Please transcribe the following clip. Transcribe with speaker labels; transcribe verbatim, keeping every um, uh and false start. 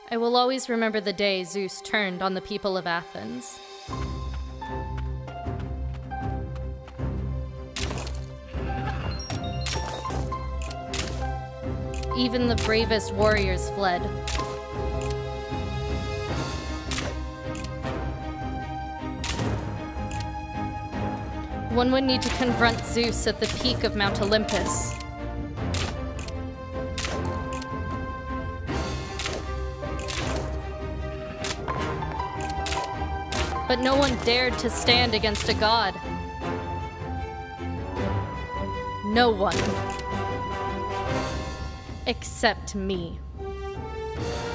Speaker 1: I will always remember the day Zeus turned on the people of Athens. Even the bravest warriors fled. One would need to confront Zeus at the peak of Mount Olympus. But no one dared to stand against a god. No one. Except me.